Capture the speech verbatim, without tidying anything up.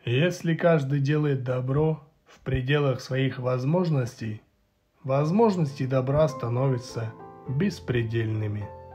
Если каждый делает добро в пределах своих возможностей, возможности добра становятся беспредельными.